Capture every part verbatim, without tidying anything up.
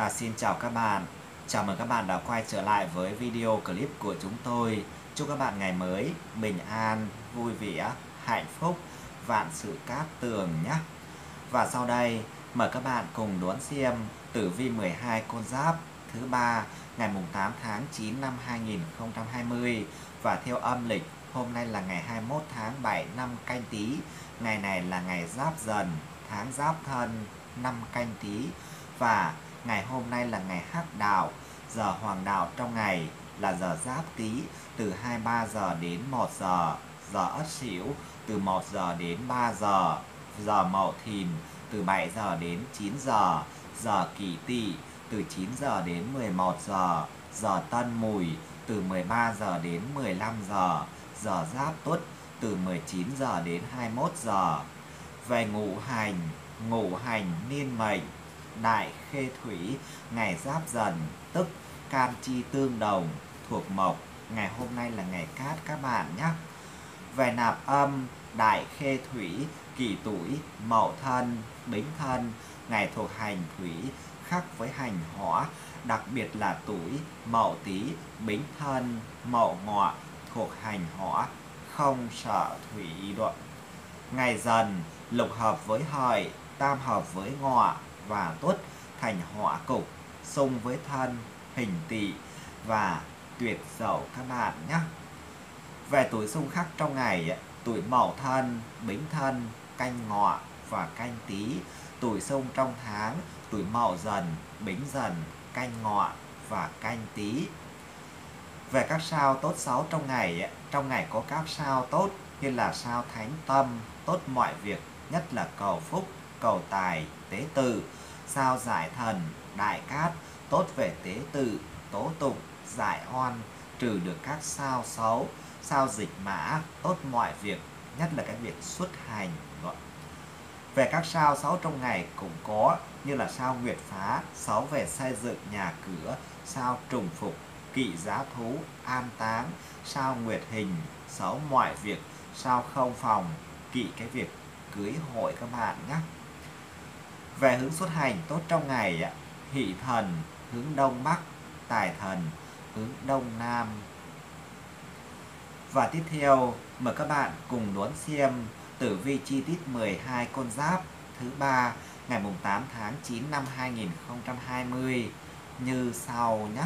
Xin chào các bạn. Chào mừng các bạn đã quay trở lại với video clip của chúng tôi. Chúc các bạn ngày mới bình an, vui vẻ, hạnh phúc, vạn sự cát tường nhé. Và sau đây mời các bạn cùng đón xem tử vi mười hai con giáp thứ ba ngày tám tháng chín năm hai nghìn không trăm hai mươi. Và theo âm lịch, hôm nay là ngày hai mươi mốt tháng bảy năm Canh Tý. Ngày này là ngày Giáp Dần, tháng Giáp Thân, năm Canh Tý. Và ngày hôm nay là ngày Hắc Đạo. Giờ hoàng đạo trong ngày là giờ Giáp Tý từ hai mươi ba giờ đến một giờ. Giờ Ất Sửu từ một giờ đến ba giờ. Giờ Mậu Thìn từ bảy giờ đến chín giờ. Giờ Kỷ Tỵ từ chín giờ đến mười một giờ. Giờ Tân Mùi từ mười ba giờ đến mười lăm giờ. Giờ Giáp Tuất từ mười chín giờ đến hai mươi mốt giờ. Về ngũ hành, ngũ hành niên mệnh Đại Khê Thủy, ngày Giáp Dần, tức can chi tương đồng, thuộc mộc. Ngày hôm nay là ngày Cát các bạn nhé. Về nạp âm, Đại Khê Thủy, Kỷ Tuổi, Mậu Thân, Bính Thân, ngày thuộc hành thủy, khắc với hành hỏa, đặc biệt là tuổi Mậu Tý, Bính Thân, Mậu Ngọ thuộc hành hỏa, không sợ thủy đoạn. Ngày Dần, lục hợp với Hợi, tam hợp với Ngọ và Tuất thành hỏa cục, xung với Thân, hình Tỵ và tuyệt Dậu các bạn nhé. Về tuổi xung khắc trong ngày, tuổi Mậu Thân, Bính Thân, Canh Ngọ và Canh Tý. Tuổi xung trong tháng, tuổi Mậu Dần, Bính Dần, Canh Ngọ và Canh Tý. Về các sao tốt xấu trong ngày, trong ngày có các sao tốt như là sao Thánh Tâm, tốt mọi việc, nhất là cầu phúc, cầu tài, tế tự. Sao Giải Thần, Đại Cát, tốt về tế tự, tố tụng, giải oan, trừ được các sao xấu. Sao Dịch Mã, tốt mọi việc, nhất là cái việc xuất hành. Về các sao xấu trong ngày cũng có như là sao Nguyệt Phá, xấu về xây dựng nhà cửa. Sao Trùng Phục, kỵ giá thú, an táng. Sao Nguyệt Hình, xấu mọi việc. Sao Không Phòng, kỵ cái việc cưới hội các bạn nhé. Về hướng xuất hành tốt trong ngày, Hỷ Thần hướng Đông Bắc, Tài Thần hướng Đông Nam. Và tiếp theo mời các bạn cùng đón xem tử vi chi tiết mười hai con giáp thứ ba ngày tám tháng chín năm hai nghìn không trăm hai mươi như sau nhé.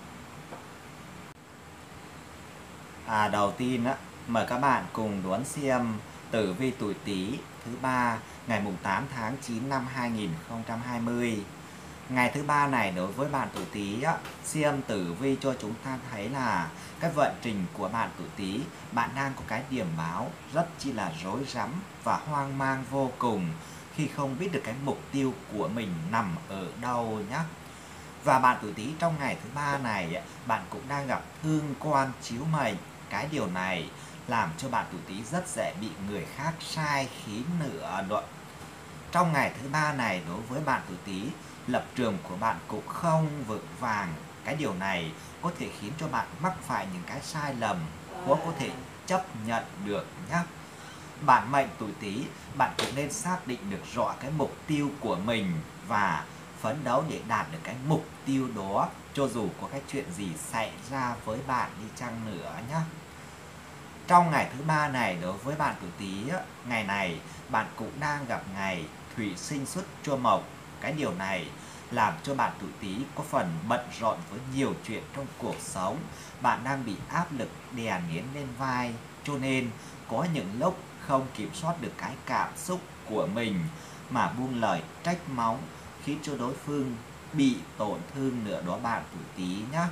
À, đầu tiên á, mời các bạn cùng đón xem tử vi tuổi Tý thứ ba ngày tám tháng chín năm hai nghìn không trăm hai mươi. Ngày thứ ba này đối với bạn tuổi Tý á, xem tử vi cho chúng ta thấy là cái vận trình của bạn tuổi Tý, bạn đang có cái điểm báo rất chi là rối rắm và hoang mang vô cùng khi không biết được cái mục tiêu của mình nằm ở đâu nhé. Và bạn tuổi Tý trong ngày thứ ba này, bạn cũng đang gặp thương quan chiếu mệnh. Cái điều này làm cho bạn tuổi Tý rất dễ bị người khác sai khiến nửa đoạn. Trong ngày thứ ba này đối với bạn tuổi Tý, lập trường của bạn cũng không vững vàng. Cái điều này có thể khiến cho bạn mắc phải những cái sai lầm khó có thể chấp nhận được nhé. Bạn mệnh tuổi Tý, bạn cũng nên xác định được rõ cái mục tiêu của mình và phấn đấu để đạt được cái mục tiêu đó, cho dù có cái chuyện gì xảy ra với bạn đi chăng nữa nhé. Trong ngày thứ ba này đối với bạn tuổi Tý, ngày này bạn cũng đang gặp ngày thủy sinh xuất cho mộc. Cái điều này làm cho bạn tuổi Tý có phần bận rộn với nhiều chuyện trong cuộc sống. Bạn đang bị áp lực đè nén lên vai, cho nên có những lúc không kiểm soát được cái cảm xúc của mình mà buông lời trách móc khiến cho đối phương bị tổn thương nữa đó bạn tuổi Tý nhé.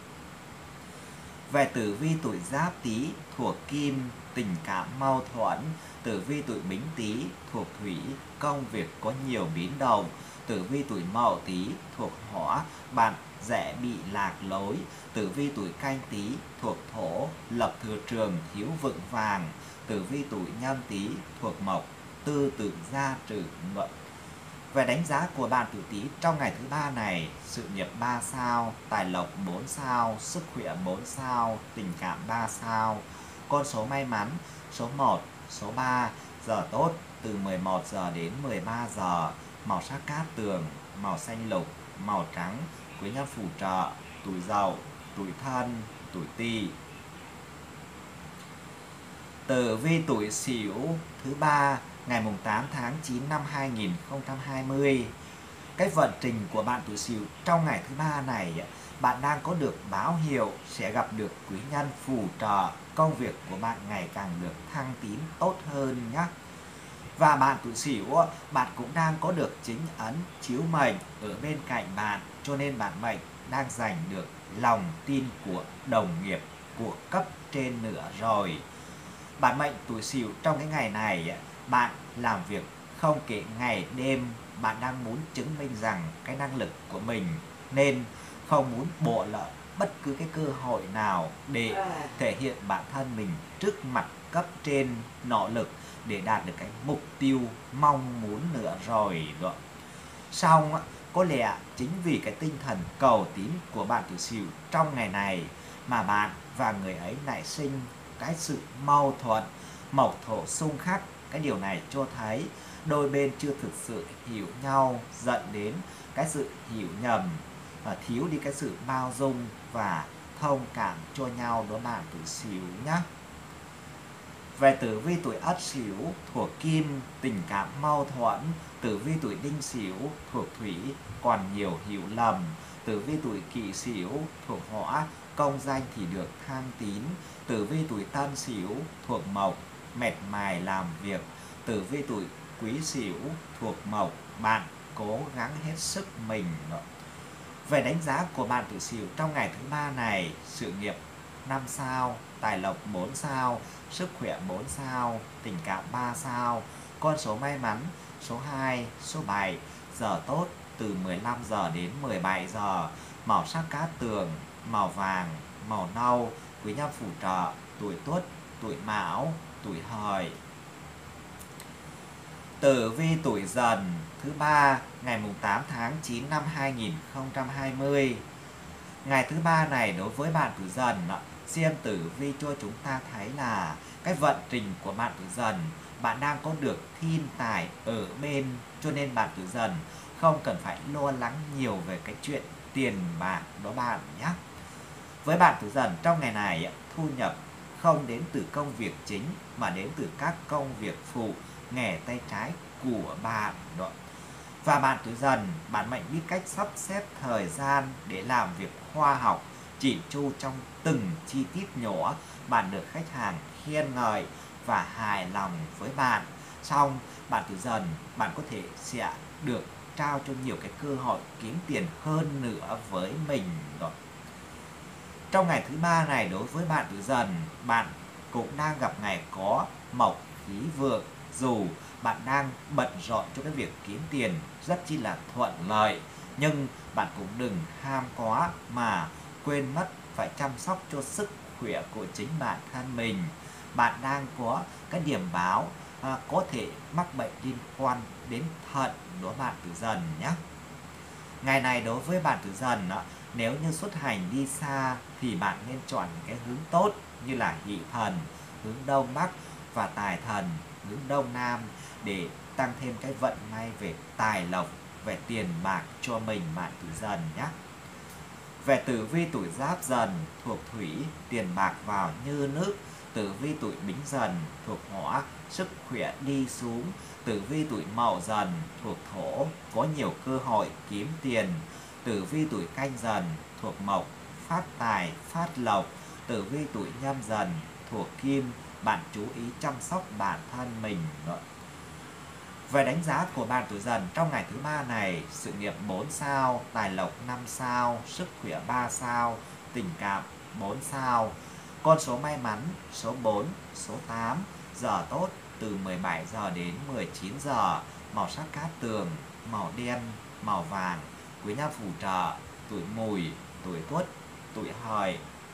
Về tử vi tuổi Giáp Tý thuộc Kim, tình cảm mâu thuẫn. Tử vi tuổi Bính Tý thuộc Thủy, công việc có nhiều biến động. Tử vi tuổi Mậu Tý thuộc Hỏa, bạn dễ bị lạc lối. Tử vi tuổi Canh Tý thuộc Thổ, lập thừa trường thiếu vững vàng. Tử vi tuổi Nhâm Tý thuộc Mộc, tư tưởng gia trừ luận. Về đánh giá của bạn tuổi Tý trong ngày thứ ba này, sự nghiệp ba sao, tài lộc bốn sao, sức khỏe bốn sao, tình cảm ba sao. Con số may mắn số một, số ba, giờ tốt từ mười một giờ đến mười ba giờ, màu sắc cát tường, màu xanh lục, màu trắng, quý nhân phù trợ tuổi Dậu, tuổi Thân, tuổi Tỵ. Tử vi tuổi Sửu thứ ba ngày mùng tám tháng chín năm hai nghìn không trăm hai mươi. Cái vận trình của bạn tuổi Sửu trong ngày thứ ba này, bạn đang có được báo hiệu sẽ gặp được quý nhân phù trợ, công việc của bạn ngày càng được thăng tiến tốt hơn nhé. Và bạn tuổi Sửu, bạn cũng đang có được chính ấn chiếu mệnh ở bên cạnh bạn, cho nên bạn mệnh đang giành được lòng tin của đồng nghiệp, của cấp trên nữa rồi. Bạn mệnh tuổi Sửu trong cái ngày này, bạn làm việc không kể ngày đêm, bạn đang muốn chứng minh rằng cái năng lực của mình, nên không muốn bỏ lỡ bất cứ cái cơ hội nào để thể hiện bản thân mình trước mặt cấp trên, nỗ lực để đạt được cái mục tiêu mong muốn nữa rồi. Xong, có lẽ chính vì cái tinh thần cầu tín của bạn tuổi Sửu trong ngày này mà bạn và người ấy nảy sinh cái sự mâu thuẫn, mộc thổ xung khắc. Cái điều này cho thấy đôi bên chưa thực sự hiểu nhau, dẫn đến cái sự hiểu nhầm, và thiếu đi cái sự bao dung và thông cảm cho nhau đó bạn tuổi Sửu nhé. Về tử vi tuổi Ất Sửu thuộc Kim, tình cảm mâu thuẫn. Tử vi tuổi Đinh Sửu thuộc Thủy, còn nhiều hiểu lầm. Tử vi tuổi Kỷ Sửu thuộc Hỏa, công danh thì được thăng tín. Tử vi tuổi Tân Sửu thuộc Mộc, mệt mài làm việc. Tử vi tuổi Quý Sửu thuộc Mộc, bạn cố gắng hết sức mình. Về đánh giá của bạn tuổi Sửu trong ngày thứ ba này: sự nghiệp năm sao, tài lộc bốn sao, sức khỏe bốn sao, tình cảm ba sao. Con số may mắn số hai, số bảy. Giờ tốt từ mười lăm giờ đến mười bảy giờ. Màu sắc cát tường, màu vàng, màu nâu. Quý nhân phù trợ tuổi Tuất, tuổi Mão, tuổi Hợi. Tử vi tuổi Dần thứ ba ngày mùng tám tháng chín năm hai nghìn không trăm hai mươi. Ngày thứ ba này đối với bạn tuổi Dần, xem tử vi cho chúng ta thấy là cái vận trình của bạn tuổi Dần, bạn đang có được thiên tài ở bên, cho nên bạn tuổi Dần không cần phải lo lắng nhiều về cái chuyện tiền bạc đó bạn nhé. Với bạn tuổi Dần trong ngày này, thu nhập không đến từ công việc chính mà đến từ các công việc phụ, nghề tay trái của bạn đó. Và bạn tuổi Dần, bạn mệnh biết cách sắp xếp thời gian để làm việc khoa học, chỉn chu trong từng chi tiết nhỏ. Bạn được khách hàng khen ngợi và hài lòng với bạn. Xong, bạn tuổi Dần, bạn có thể sẽ được trao cho nhiều cái cơ hội kiếm tiền hơn nữa với mình đó. Trong ngày thứ ba này đối với bạn tuổi Dần, bạn cũng đang gặp ngày có mộc khí vượng. Dù bạn đang bận rộn cho cái việc kiếm tiền rất chi là thuận lợi, nhưng bạn cũng đừng ham quá mà quên mất phải chăm sóc cho sức khỏe của chính bản thân mình. Bạn đang có cái điểm báo à, có thể mắc bệnh liên quan đến thận đó bạn tuổi Dần nhé. Ngày này đối với bạn tuổi Dần, nếu như xuất hành đi xa thì bạn nên chọn cái hướng tốt như là Hỷ Thần, hướng Đông Bắc, và Tài Thần, hướng Đông Nam để tăng thêm cái vận may về tài lộc, về tiền bạc cho mình bạn tuổi Dần nhé. Về tử vi tuổi Giáp Dần thuộc Thủy, tiền bạc vào như nước. Tử vi tuổi Bính Dần thuộc Hỏa, sức khỏe đi xuống. Tử vi tuổi Mậu Dần thuộc Thổ, có nhiều cơ hội kiếm tiền. Tử vi tuổi Canh Dần thuộc Mộc, phát tài phát lộc. Tử vi tuổi Nhâm Dần thuộc Kim, bạn chú ý chăm sóc bản thân mình đó. Về đánh giá của bạn tuổi Dần trong ngày thứ ba này: sự nghiệp bốn sao, tài lộc năm sao, sức khỏe ba sao, tình cảm bốn sao. Con số may mắn số bốn, số tám. Giờ tốt từ mười bảy giờ đến mười chín giờ. Màu sắc cát tường, màu đen, màu vàng. Quý nhân phù trợ tuổi Mùi, tuổi Tuất, tuổi Hợi.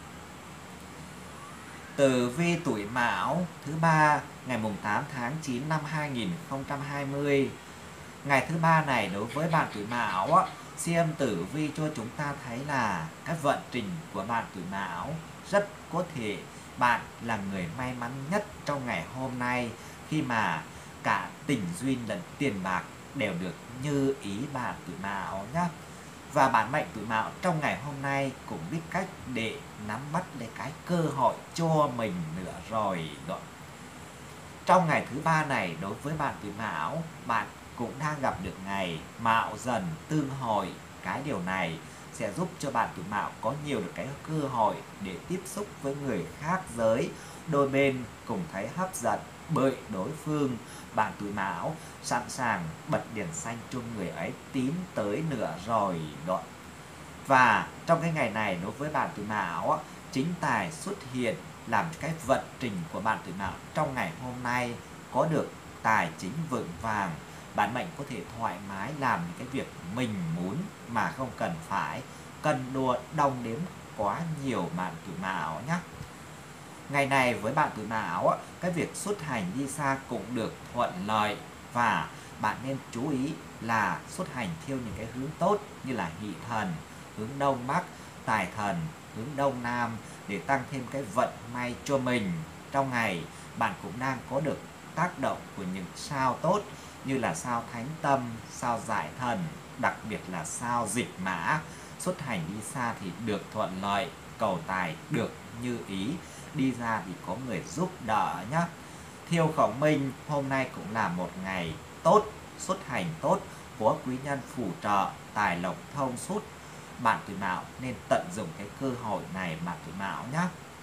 Tử vi tuổi Mão thứ ba ngày mùng tám tháng chín năm hai nghìn không trăm hai mươi. Ngày thứ ba này đối với bạn tuổi Mão, xem tử vi cho chúng ta thấy là cái vận trình của bạn tuổi Mão rất có thể bạn là người may mắn nhất trong ngày hôm nay, khi mà cả tình duyên lẫn tiền bạc đều được như ý bạn tuổi Mão nhé. Và bản mệnh tuổi Mão trong ngày hôm nay cũng biết cách để nắm bắt lấy cái cơ hội cho mình nữa rồi. Trong ngày thứ ba này, đối với bạn tuổi Mão, bạn cũng đang gặp được ngày Mão Dần tương hội. Cái điều này sẽ giúp cho bạn tuổi Mão có nhiều được cái cơ hội để tiếp xúc với người khác giới, đôi bên cùng thấy hấp dẫn bởi đối phương. Bạn tuổi Mão sẵn sàng bật đèn xanh cho người ấy tiến tới nữa rồi đó. Và trong cái ngày này, đối với bạn tuổi Mão, chính tài xuất hiện làm cái vận trình của bạn tuổi Mão trong ngày hôm nay có được tài chính vững vàng. Bạn mệnh có thể thoải mái làm những cái việc mình muốn mà không cần phải cân đua đong đếm quá nhiều bạn tuổi Mão nhé. Ngày này với bạn tuổi Mão, cái việc xuất hành đi xa cũng được thuận lợi, và bạn nên chú ý là xuất hành theo những cái hướng tốt như là hỷ thần, hướng đông bắc, tài thần, hướng đông nam để tăng thêm cái vận may cho mình. Trong ngày, bạn cũng đang có được tác động của những sao tốt như là sao Thánh Tâm, sao Giải Thần, đặc biệt là sao Dịch Mã. Xuất hành đi xa thì được thuận lợi, cầu tài được như ý, đi ra thì có người giúp đỡ nhé. Thiêu Khổng Minh, hôm nay cũng là một ngày tốt, xuất hành tốt, có quý nhân phù trợ, tài lộc thông suốt. Bạn tuổi Mão nên tận dụng cái cơ hội này bạn tuổi Mão nhé.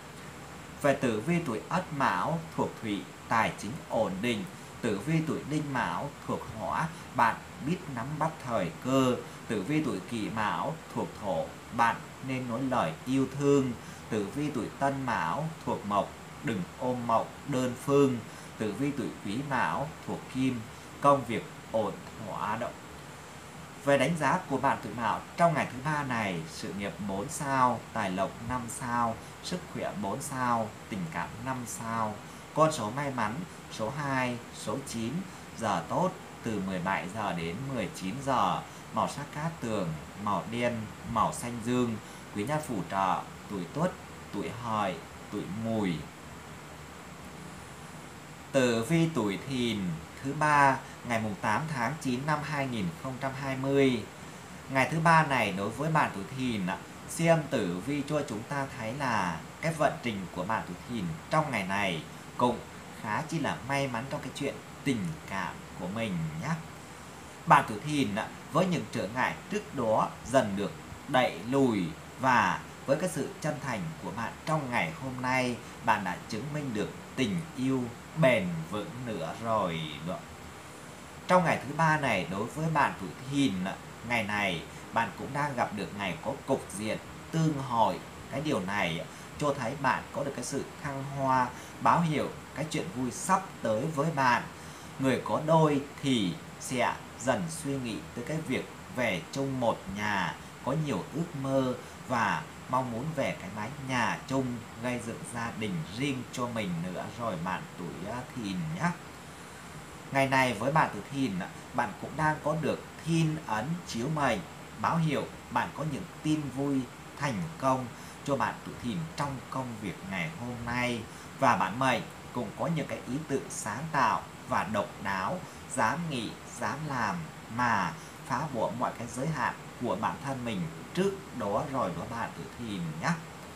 Về tử vi tuổi Ất Mão thuộc thủy, tài chính ổn định. Tử vi tuổi Đinh Mão thuộc hỏa, bạn biết nắm bắt thời cơ. Tử vi tuổi Kỷ Mão thuộc thổ, bạn nên nói lời yêu thương. Tử vi tuổi Tân Mão thuộc mộc, đừng ôm mộng đơn phương. Tử vi tuổi Quý Mão thuộc kim, công việc ổn thỏa động. Về đánh giá của bạn tuổi Mão trong ngày thứ ba này, sự nghiệp bốn sao, tài lộc năm sao, sức khỏe bốn sao, tình cảm năm sao. Con số may mắn số hai, số chín, giờ tốt từ mười bảy giờ đến mười chín giờ, màu sắc cát tường, màu đen, màu xanh dương, quý nhân phù trợ tuổi Tuất, tuổi Hợi, tuổi Mùi. Tử vi tuổi Thìn thứ ba ngày tám tháng chín năm hai nghìn không trăm hai mươi. Ngày thứ ba này đối với bạn tuổi Thìn, xem tử vi cho chúng ta thấy là cái vận trình của bạn tuổi Thìn trong ngày này cũng khá chi là may mắn trong cái chuyện tình cảm của mình nhé. Bạn tuổi Thìn với những trở ngại trước đó dần được đẩy lùi, và với cái sự chân thành của bạn trong ngày hôm nay, bạn đã chứng minh được tình yêu bền vững nữa rồi. Trong ngày thứ ba này đối với bạn tuổi Thìn, ngày này bạn cũng đang gặp được ngày có cục diện tương hội. Cái điều này cho thấy bạn có được cái sự thăng hoa, báo hiệu cái chuyện vui sắp tới với bạn. Người có đôi thì sẽ dần suy nghĩ tới cái việc về chung một nhà, có nhiều ước mơ và mong muốn về cái mái nhà chung, gây dựng gia đình riêng cho mình nữa rồi bạn tuổi Thìn nhé. Ngày này với bạn tuổi Thìn, bạn cũng đang có được thiên ấn chiếu mệnh, báo hiệu bạn có những tin vui thành công cho bạn tuổi Thìn trong công việc ngày hôm nay. Và bạn mệnh cũng có những cái ý tưởng sáng tạo và độc đáo, dám nghĩ, dám làm mà phá bỏ mọi cái giới hạn của bản thân mình trước đó rồi đó bạn tuổi Thìn nhé.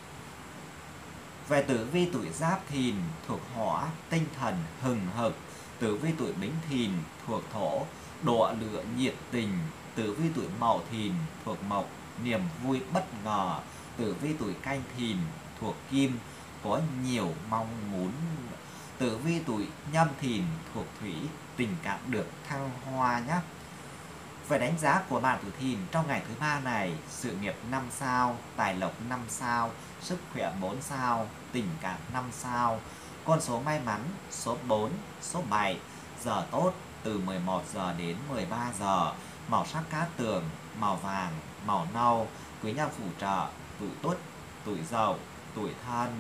Về tử vi tuổi Giáp Thìn thuộc hỏa, tinh thần hừng hực. Tử vi tuổi Bính Thìn thuộc thổ, độ lửa nhiệt tình. Tử vi tuổi Mậu Thìn thuộc mộc, niềm vui bất ngờ. Tử vi tuổi Canh Thìn thuộc kim, có nhiều mong muốn. Tử vi tuổi Nhâm Thìn thuộc thủy, tình cảm được thăng hoa nhé. Về đánh giá của bạn tuổi Thìn trong ngày thứ ba này, sự nghiệp năm sao, tài lộc năm sao, sức khỏe bốn sao, tình cảm năm sao. Con số may mắn số bốn, số bảy, giờ tốt từ mười một giờ đến mười ba giờ, màu sắc cát tường, màu vàng, màu nâu, quý nhân phù trợ tuổi Tuất, tuổi Dậu, tuổi Thân.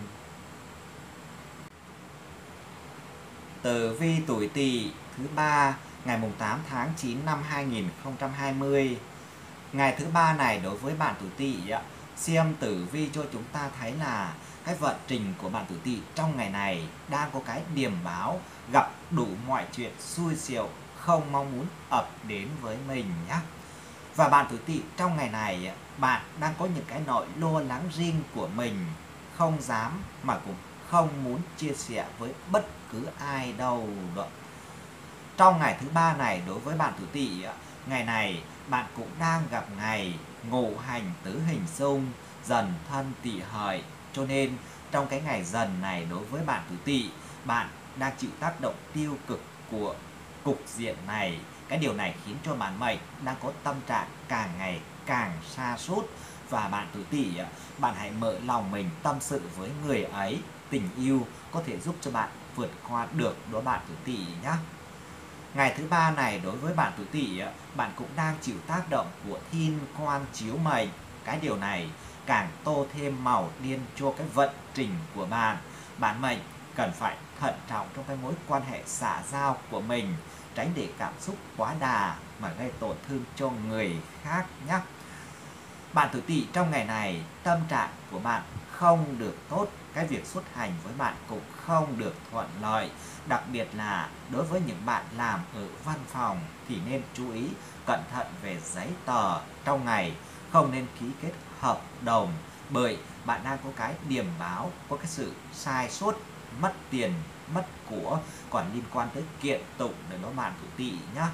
Tử vi tuổi Tỵ thứ ba ngày tám tháng chín năm hai nghìn không trăm hai mươi. Ngày thứ ba này đối với bạn tuổi Tỵ, xem tử vi cho chúng ta thấy là cái vận trình của bạn tuổi Tỵ trong ngày này đang có cái điềm báo gặp đủ mọi chuyện xui xẻo không mong muốn ập đến với mình nhé. Và bạn tuổi Tỵ trong ngày này, bạn đang có những cái nỗi lo lắng riêng của mình, không dám mà cũng không muốn chia sẻ với bất cứ ai đâu đó. Trong ngày thứ ba này, đối với bạn tuổi Tỵ, ngày này bạn cũng đang gặp ngày ngũ hành tứ hình xung, Dần Thân Tỵ Hợi. Cho nên trong cái ngày Dần này, đối với bạn tuổi Tỵ, bạn đang chịu tác động tiêu cực của cục diện này. Cái điều này khiến cho bạn mệnh đang có tâm trạng càng ngày càng sa sút. Và bạn tuổi Tỵ, bạn hãy mở lòng mình tâm sự với người ấy. Tình yêu có thể giúp cho bạn vượt qua được đó bạn tuổi Tỵ nhé. Ngày thứ ba này, đối với bạn tuổi Tỵ, bạn cũng đang chịu tác động của thiên quan chiếu mệnh. Cái điều này càng tô thêm màu điên cho cái vận trình của bạn. Bạn mệnh cần phải thận trọng trong cái mối quan hệ xã giao của mình, tránh để cảm xúc quá đà mà gây tổn thương cho người khác nhé. Bạn tuổi Tỵ trong ngày này, tâm trạng của bạn không được tốt, cái việc xuất hành với bạn cũng không được thuận lợi. Đặc biệt là đối với những bạn làm ở văn phòng thì nên chú ý cẩn thận về giấy tờ trong ngày, không nên ký kết hợp đồng, bởi bạn đang có cái điềm báo, có cái sự sai sót, mất tiền, mất của, còn liên quan tới kiện tụng để đó bạn tuổi Tỵ nhá.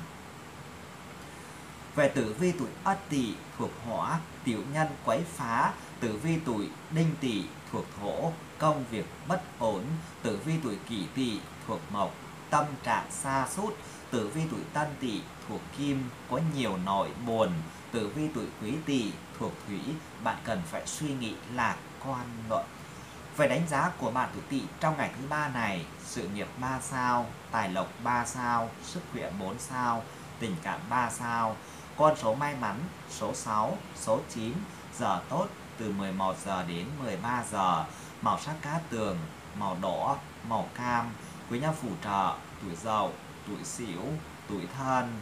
Về tử vi tuổi Ất Tỵ thuộc hỏa, tiểu nhân quấy phá. Tử vi tuổi Đinh Tỵ thuộc thổ, công việc bất ổn. Tử vi tuổi Kỷ Tỵ thuộc mộc, tâm trạng sa sút. Tử vi tuổi Tân Tỵ thuộc kim, có nhiều nỗi buồn. Tử vi tuổi Quý Tỵ thuộc thủy, bạn cần phải suy nghĩ lạc quan luận. Về đánh giá của bạn tuổi Tỵ trong ngày thứ ba này, sự nghiệp ba sao, tài lộc ba sao, sức khỏe bốn sao, tình cảm ba sao. Con số may mắn số sáu, số chín, giờ tốt từ mười một giờ đến mười ba giờ, màu sắc cát tường, màu đỏ, màu cam. Quý nhân phù trợ tuổi Dậu, tuổi Sửu, tuổi Thân.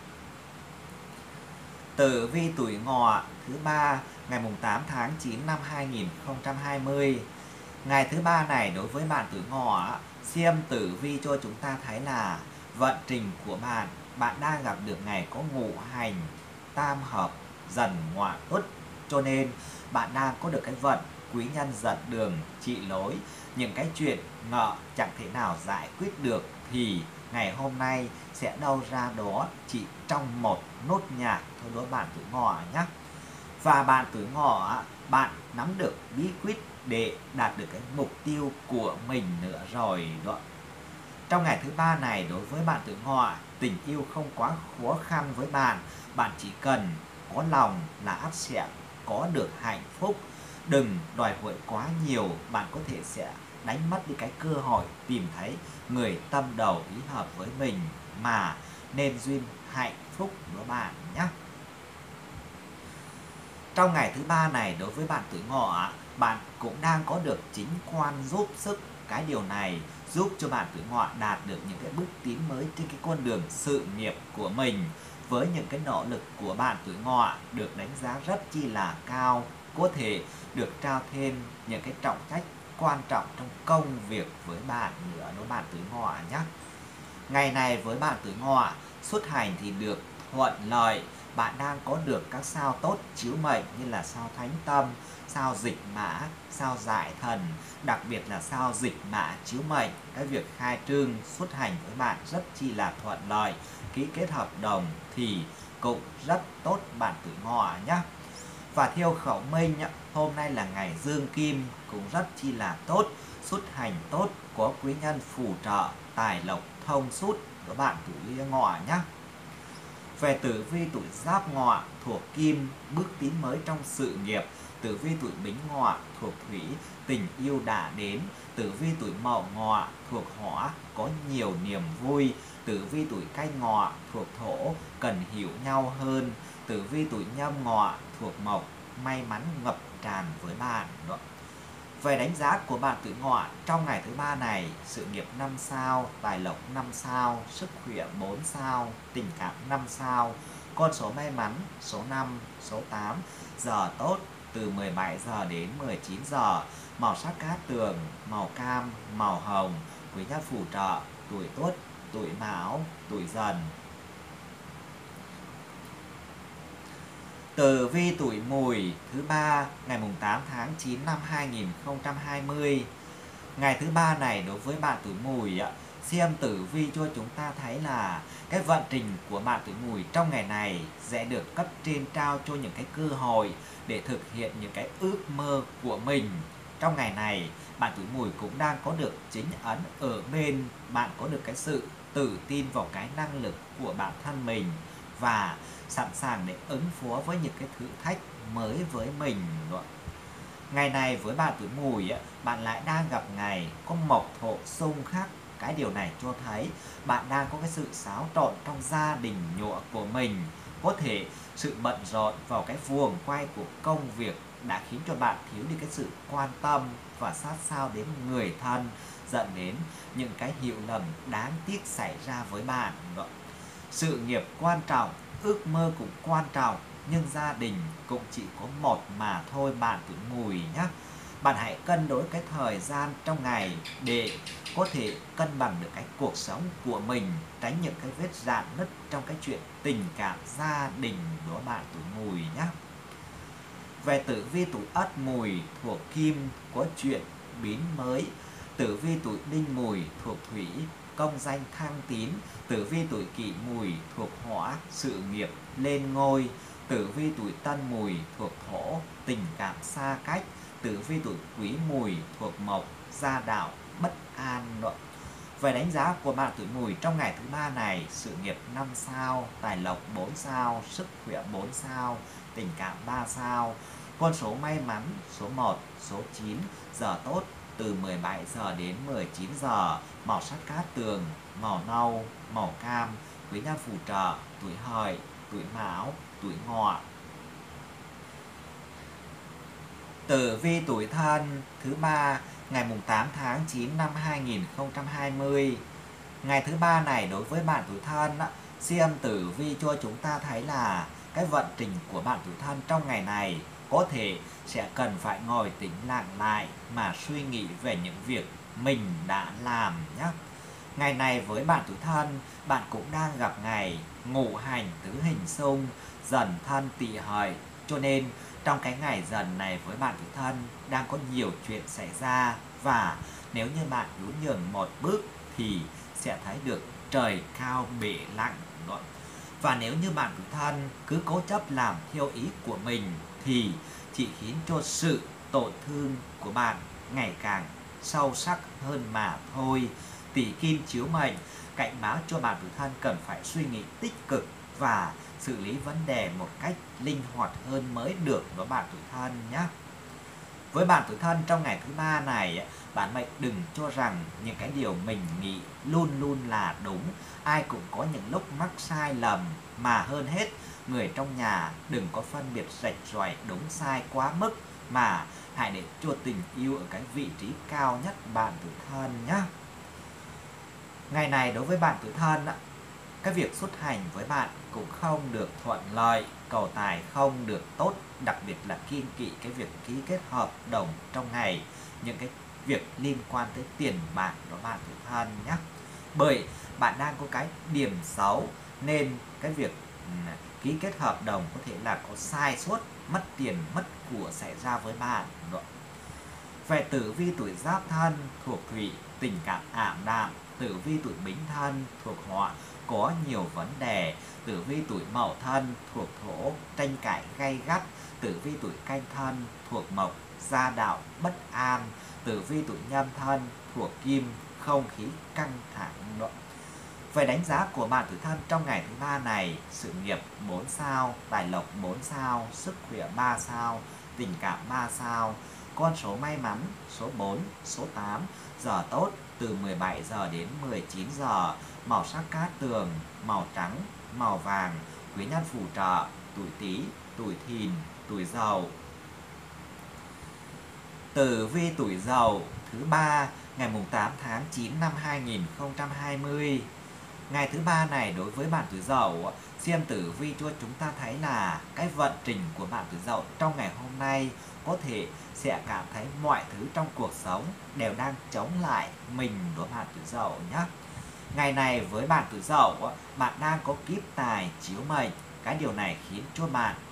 Tử vi tuổi Ngọ thứ ba, ngày tám tháng chín năm hai nghìn không trăm hai mươi. Ngày thứ ba này, đối với bạn tuổi Ngọ, xem tử vi cho chúng ta thấy là vận trình của bạn, bạn đang gặp được ngày có ngũ hành tam hợp Dần Ngọ Tuất. Cho nên bạn đang có được cái vận quý nhân dẫn đường trị lối. Những cái chuyện ngọ chẳng thể nào giải quyết được thì ngày hôm nay sẽ đâu ra đó chỉ trong một nốt nhạc thôi đó bạn tuổi Ngọ nhé. Và bạn tuổi Ngọ, bạn nắm được bí quyết để đạt được cái mục tiêu của mình nữa rồi đó. Trong ngày thứ ba này, đối với bạn tuổi Ngọ, tình yêu không quá khó khăn với bạn. Bạn chỉ cần có lòng là ắt sẽ có được hạnh phúc. Đừng đòi hỏi quá nhiều, bạn có thể sẽ đánh mất đi cái cơ hội tìm thấy người tâm đầu ý hợp với mình mà nên duyên hạnh phúc đó bạn nhé. Trong ngày thứ ba này, đối với bạn tuổi Ngọ, bạn cũng đang có được chính quan giúp sức. Cái điều này giúp cho bạn tuổi Ngọ đạt được những cái bước tiến mới trên cái con đường sự nghiệp của mình. Với những cái nỗ lực của bạn tuổi Ngọ được đánh giá rất chi là cao, có thể được trao thêm những cái trọng trách quan trọng trong công việc với bạn nữa đó bạn tuổi Ngọ nhé. Ngày này với bạn tuổi Ngọ, xuất hành thì được thuận lợi. Bạn đang có được các sao tốt chiếu mệnh như là sao Thánh Tâm, sao Dịch Mã, sao Giải Thần. Đặc biệt là sao Dịch Mã chiếu mệnh, cái việc khai trương xuất hành với bạn rất chi là thuận lợi. Ký kết hợp đồng thì cũng rất tốt bạn tuổi Ngọ nhé. Và theo khẩu minh, hôm nay là ngày dương kim, cũng rất chi là tốt, xuất hành tốt, có quý nhân phù trợ, tài lộc thông suốt của bạn tuổi Ngọ nhé. Về tử vi tuổi Giáp Ngọ thuộc kim, bước tiến mới trong sự nghiệp. Tử vi tuổi Bính Ngọ thuộc thủy, tình yêu đã đến. Tử vi tuổi Mậu Ngọ thuộc hỏa, có nhiều niềm vui. Tử vi tuổi Canh Ngọ thuộc thổ, cần hiểu nhau hơn. Tử vi tuổi Nhâm Ngọ thuộc mộc, may mắn ngập tràn với bạn đó. Về đánh giá của bạn tuổi Ngọ trong ngày thứ ba này, sự nghiệp năm sao, tài lộc năm sao, sức khỏe bốn sao, tình cảm năm sao. Con số may mắn số năm, số tám, giờ tốt từ mười bảy giờ đến mười chín giờ, màu sắc cát tường, màu cam, màu hồng. Quý nhân phù trợ tuổi Tuất, tuổi Mão, tuổi Dần. Tử vi tuổi Mùi thứ ba ngày mùng tám tháng chín năm hai nghìn không trăm hai mươi. Ngày thứ ba này đối với bạn tuổi Mùi ạ, xem tử vi cho chúng ta thấy là cái vận trình của bạn tuổi Mùi trong ngày này sẽ được cấp trên trao cho những cái cơ hội để thực hiện những cái ước mơ của mình. Trong ngày này, bạn tuổi Mùi cũng đang có được chính ấn ở bên, bạn có được cái sự tự tin vào cái năng lực của bản thân mình và sẵn sàng để ứng phó với những cái thử thách mới với mình. Ngày này với bạn tuổi Mùi, bạn lại đang gặp ngày có mộc thổ xung khắc. Cái điều này cho thấy bạn đang có cái sự xáo trộn trong gia đình nhựa của mình. Có thể sự bận rộn vào cái vuông quay của công việc đã khiến cho bạn thiếu đi cái sự quan tâm và sát sao đến người thân, dẫn đến những cái hiểu lầm đáng tiếc xảy ra với bạn. Sự nghiệp quan trọng, ước mơ cũng quan trọng, nhưng gia đình cũng chỉ có một mà thôi bạn tuổi Mùi nhé. Bạn hãy cân đối cái thời gian trong ngày để có thể cân bằng được cái cuộc sống của mình, tránh những cái vết rạn nứt trong cái chuyện tình cảm gia đình của bạn tuổi Mùi nhé. Về tử vi tuổi Ất Mùi thuộc Kim có chuyện biến mới. Tử vi tuổi Đinh Mùi thuộc Thủy, công danh thăng tín. Tử vi tuổi Kỷ Mùi thuộc Hỏa, sự nghiệp lên ngôi. Tử vi tuổi Tân Mùi thuộc Thổ, tình cảm xa cách. Tử vi tuổi Quý Mùi thuộc Mộc, gia đạo bất an. Về đánh giá của bạn tuổi Mùi trong ngày thứ ba này: sự nghiệp năm sao, tài lộc bốn sao, sức khỏe bốn sao, tình cảm ba sao. Con số may mắn số một, số chín, giờ tốt từ mười bảy giờ đến mười chín giờ, màu sắc cát tường, màu nâu, màu cam. Quý nhân phù trợ tuổi Hợi, tuổi Mão, tuổi Ngọ. Tử vi tuổi Thân thứ ba ngày mùng tám tháng chín năm hai nghìn không trăm hai mươi. Ngày thứ ba này đối với bạn tuổi Thân, xem tử vi cho chúng ta thấy là cái vận trình của bạn tuổi Thân trong ngày này có thể sẽ cần phải ngồi tĩnh lặng lại mà suy nghĩ về những việc mình đã làm nhé. Ngày này với bạn tuổi Thân, bạn cũng đang gặp ngày ngũ hành tứ hình xung, dần thân tỵ hợi, cho nên trong cái ngày dần này với bạn tuổi Thân đang có nhiều chuyện xảy ra, và nếu như bạn nhún nhường một bước thì sẽ thấy được trời cao bể lặng. Và nếu như bạn tuổi Thân cứ cố chấp làm theo ý của mình thì chỉ khiến cho sự tổn thương của bạn ngày càng sâu sắc hơn mà thôi. Tỷ kim chiếu mệnh cảnh báo cho bạn tuổi Thân cần phải suy nghĩ tích cực và xử lý vấn đề một cách linh hoạt hơn mới được với bạn tuổi Thân nhé. Với bạn tuổi Thân trong ngày thứ ba này, bạn mệnh đừng cho rằng những cái điều mình nghĩ luôn luôn là đúng. Ai cũng có những lúc mắc sai lầm, mà hơn hết người trong nhà đừng có phân biệt rạch ròi đúng sai quá mức, mà hãy để cho tình yêu ở cái vị trí cao nhất bạn tuổi Thân nhé. Ngày này đối với bạn tuổi Thân, cái việc xuất hành với bạn cũng không được thuận lợi, cầu tài không được tốt, đặc biệt là kiêng kỵ cái việc ký kết hợp đồng trong ngày, những cái việc liên quan tới tiền bạc đó bạn tuổi Thân nhé. Bởi bạn đang có cái điểm xấu nên cái việc ký kết hợp đồng có thể là có sai sót, mất tiền mất của xảy ra với bạn. Về tử vi tuổi Giáp Thân thuộc Thủy, tình cảm ảm đạm. Tử vi tuổi Bính Thân thuộc Hỏa, có nhiều vấn đề. Tử vi tuổi Mậu Thân thuộc Thổ, tranh cãi gay gắt. Tử vi tuổi Canh Thân thuộc Mộc, gia đạo bất an. Tử vi tuổi Nhâm Thân thuộc Kim, không khí căng thẳng. Về đánh giá của bạn tuổi Thân trong ngày thứ ba này: sự nghiệp bốn sao, tài lộc bốn sao, sức khỏe ba sao, tình cảm ba sao. Con số may mắn số bốn, số tám, giờ tốt từ mười bảy giờ đến mười chín giờ, màu sắc cát tường, màu trắng, màu vàng. Quý nhân phù trợ tuổi Tý, tuổi Thìn, tuổi Dậu. Tử vi tuổi Dậu thứ ba ngày mùng tám tháng chín năm hai nghìn không trăm hai mươi. Ngày thứ ba này đối với bạn tuổi Dậu, xem tử vi cho chúng ta thấy là cái vận trình của bạn tuổi Dậu trong ngày hôm nay có thể sẽ cảm thấy mọi thứ trong cuộc sống đều đang chống lại mình đối bạn tuổi Dậu nhé. Ngày này với bạn tuổi Dậu, bạn đang có kiếp tài chiếu mệnh. Cái điều này khiến cho bạn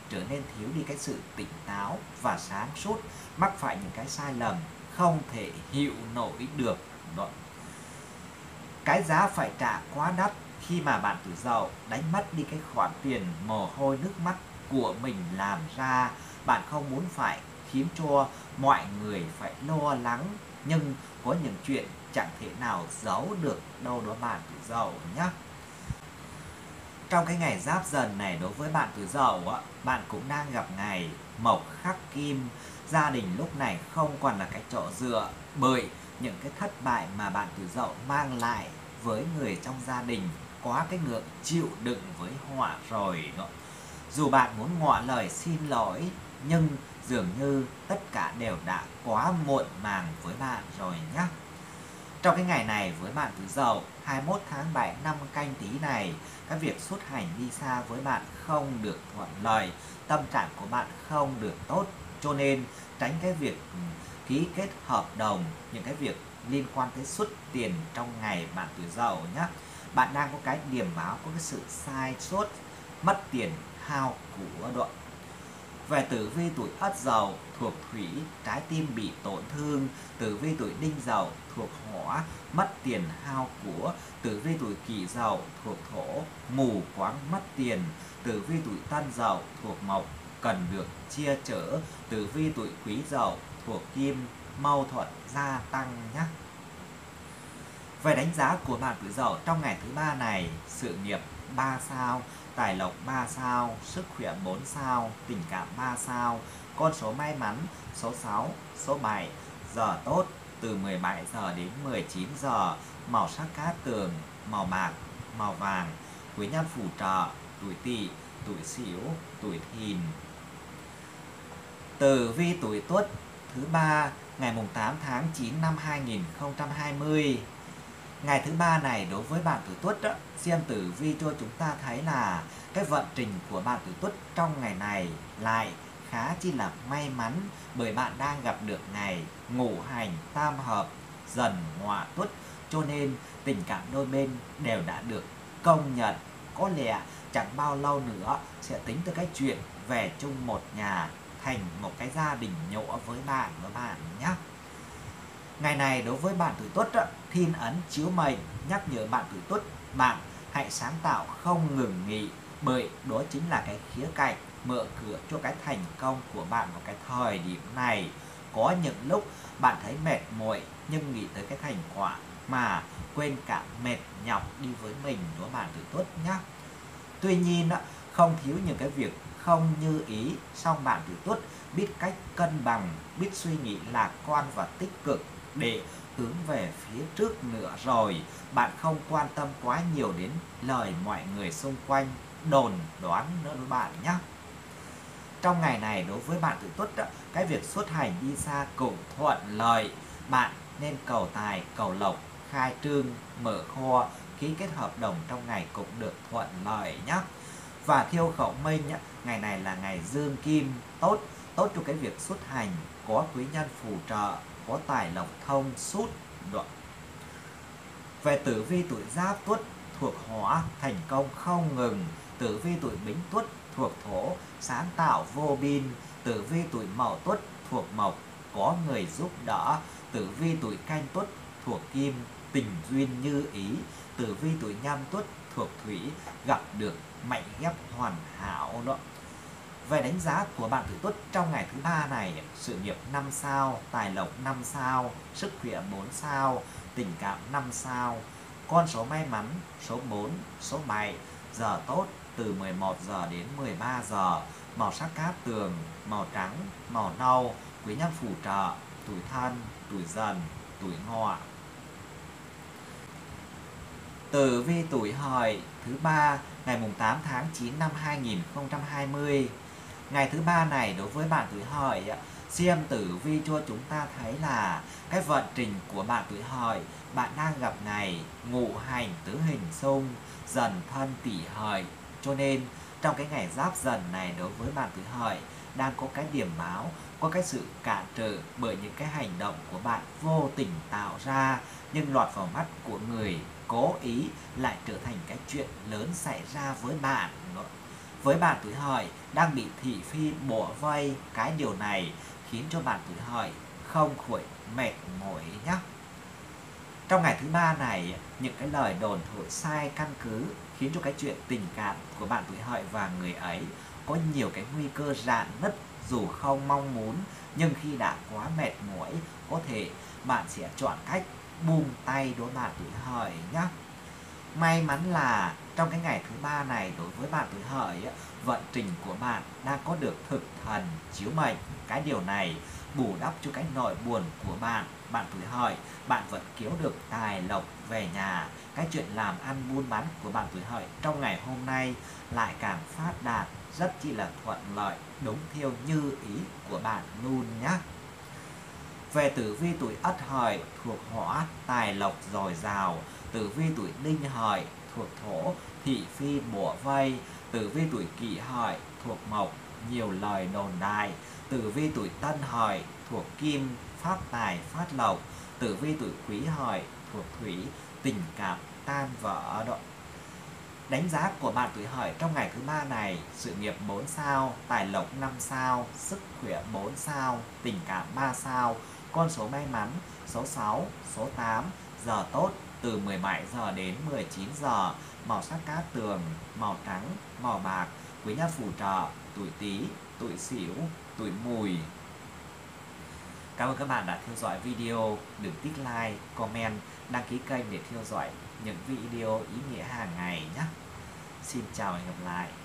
trở nên thiếu đi cái sự tỉnh táo và sáng suốt, mắc phải những cái sai lầm không thể hiểu nổi được. Đó. Cái giá phải trả quá đắt khi mà bạn tuổi Dậu đánh mất đi cái khoản tiền mồ hôi nước mắt của mình làm ra. Bạn không muốn phải khiến cho mọi người phải lo lắng, nhưng có những chuyện chẳng thể nào giấu được đâu đó bạn tuổi Dậu nhé. Trong cái ngày Giáp Dần này, đối với bạn tuổi Dậu á, bạn cũng đang gặp ngày mộc khắc kim. Gia đình lúc này không còn là cái chỗ dựa, bởi những cái thất bại mà bạn tuổi Dậu mang lại với người trong gia đình quá cái ngưỡng chịu đựng với họa rồi đó. Dù bạn muốn ngỏ lời xin lỗi, nhưng dường như tất cả đều đã quá muộn màng với bạn rồi nhé. Trong cái ngày này với bạn tuổi Dậu, hai mươi mốt tháng bảy năm Canh Tý này, cái việc xuất hành đi xa với bạn không được thuận lợi, tâm trạng của bạn không được tốt, cho nên tránh cái việc ký kết hợp đồng, những cái việc liên quan tới xuất tiền trong ngày bạn tuổi Dậu nhé. Bạn đang có cái điểm báo có cái sự sai sót, mất tiền hao của độ. Về tử vi tuổi Ất Dậu thuộc thủy, trái tim bị tổn thương. Tử vi tuổi Đinh Dậu thuộc hỏa, mất tiền hao của. Tử vi tuổi Kỷ Dậu thuộc thổ, mù quáng mất tiền. Tử vi tuổi Tân Dậu thuộc mộc, cần được chia chở. Tử vi tuổi Quý Dậu thuộc kim, mâu thuẫn gia tăng nhé. Về đánh giá của bạn tuổi Dậu trong ngày thứ ba này: sự nghiệp ba sao, tài lộc ba sao, sức khỏe bốn sao, tình cảm ba sao. Con số may mắn số sáu, số bảy. Giờ tốt từ mười bảy giờ đến mười chín giờ. Màu sắc cát tường màu bạc, màu vàng. Quý nhân phù trợ tuổi Tỵ, tuổi Sửu, tuổi Thìn. Tử vi tuổi Tuất thứ ba ngày mùng tám tháng chín năm hai nghìn không trăm hai mươi. Ngày thứ ba này đối với bạn tuổi Tuất đó, xem tử vi cho chúng ta thấy là cái vận trình của bạn tuổi Tuất trong ngày này lại khá chi là may mắn, bởi bạn đang gặp được ngày ngũ hành tam hợp Dần Hỏa Tuất, cho nên tình cảm đôi bên đều đã được công nhận. Có lẽ chẳng bao lâu nữa sẽ tính tới cái chuyện về chung một nhà, thành một cái gia đình nhỏ với bạn và bạn nhé. Ngày này đối với bạn tuổi Tuất, thiên ấn chiếu mệnh nhắc nhở bạn tuổi Tuất, bạn hãy sáng tạo không ngừng nghỉ, bởi đó chính là cái khía cạnh mở cửa cho cái thành công của bạn vào cái thời điểm này. Có những lúc bạn thấy mệt mỏi nhưng nghĩ tới cái thành quả mà quên cả mệt nhọc đi với mình đó bạn tuổi Tuất nhé. Tuy nhiên không thiếu những cái việc không như ý, song bạn tuổi Tuất biết cách cân bằng, biết suy nghĩ lạc quan và tích cực để hướng về phía trước nữa rồi. Bạn không quan tâm quá nhiều đến lời mọi người xung quanh đồn đoán nữa với bạn nhé. Trong ngày này đối với bạn tuổi Tuất, cái việc xuất hành đi xa cũng thuận lợi. Bạn nên cầu tài, cầu lộc, khai trương, mở kho, ký kết hợp đồng trong ngày cũng được thuận lợi nhé. Và thiêu khẩu minh, ngày này là ngày dương kim, tốt, tốt cho cái việc xuất hành, có quý nhân phù trợ, có tài lộc thông suốt. Về tử vi tuổi Giáp Tuất thuộc hỏa, thành công không ngừng. Tử vi tuổi Bính Tuất thuộc thổ, sáng tạo vô biên. Tử vi tuổi Mậu Tuất thuộc mộc, có người giúp đỡ. Tử vi tuổi Canh Tuất thuộc kim, tình duyên như ý. Tử vi tuổi Nhâm Tuất thuộc thủy, gặp được mệnh ghép hoàn hảo đó. Về đánh giá của bạn tuổi Tuất trong ngày thứ ba này: sự nghiệp năm sao, tài lộc năm sao, sức khỏe bốn sao, tình cảm năm sao. Con số may mắn số bốn, số bảy. Giờ tốt từ mười một giờ đến mười ba giờ. Màu sắc cát tường màu trắng, màu nâu. Quý nhân phù trợ tuổi Thân, tuổi Dần, tuổi Ngọ. Tử vi tuổi Hợi thứ ba ngày mùng tám tháng chín năm hai nghìn không trăm hai mươi. Ngày thứ ba này đối với bạn tuổi Hợi, xem tử vi cho chúng ta thấy là cái vận trình của bạn tuổi Hợi, bạn đang gặp ngày ngũ hành tứ hình xung, Dần Thân Tỵ Hợi, cho nên trong cái ngày Giáp Dần này đối với bạn tuổi Hợi đang có cái điểm báo, có cái sự cản trở bởi những cái hành động của bạn vô tình tạo ra, nhưng lọt vào mắt của người cố ý lại trở thành cái chuyện lớn xảy ra với bạn. Với bạn tuổi Hợi đang bị thị phi bủa vây, cái điều này khiến cho bạn tuổi Hợi không khỏi mệt mỏi nhé. Trong ngày thứ ba này, những cái lời đồn thổi sai căn cứ khiến cho cái chuyện tình cảm của bạn tuổi Hợi và người ấy có nhiều cái nguy cơ rạn nứt, dù không mong muốn, nhưng khi đã quá mệt mỏi, có thể bạn sẽ chọn cách buông tay đối bạn tuổi Hợi nhé. May mắn là trong cái ngày thứ ba này, đối với bạn tuổi Hợi, vận trình của bạn đang có được thực thần chiếu mệnh. Cái điều này bù đắp cho cái nỗi buồn của bạn. Bạn tuổi Hợi, bạn vẫn kiếm được tài lộc về nhà. Cái chuyện làm ăn buôn bán của bạn tuổi Hợi trong ngày hôm nay lại càng phát đạt, rất chi là thuận lợi, đúng theo như ý của bạn luôn nhé. Về tử vi tuổi Ất Hợi thuộc hỏa, tài lộc dồi dào. Tử vi tuổi Đinh Hợi thuộc thổ, thị phi bủa vây. Tử vi tuổi Kỷ Hợi thuộc mộc, nhiều lời đồn đại. Tử vi tuổi Tân Hợi thuộc kim, phát tài phát lộc. Tử vi tuổi Quý Hợi thuộc thủy, tình cảm tan vỡ độ. Đánh giá của bạn tuổi Hợi trong ngày thứ ba này: sự nghiệp bốn sao, tài lộc năm sao, sức khỏe bốn sao, tình cảm ba sao. Con số may mắn số sáu, số tám, giờ tốt từ mười bảy giờ đến mười chín giờ, màu sắc cát tường, màu trắng, màu bạc, quý nhân phù trợ tuổi Tý, tuổi Sửu, tuổi Mùi. Cảm ơn các bạn đã theo dõi video, đừng tích like, comment, đăng ký kênh để theo dõi những video ý nghĩa hàng ngày nhé. Xin chào và hẹn gặp lại.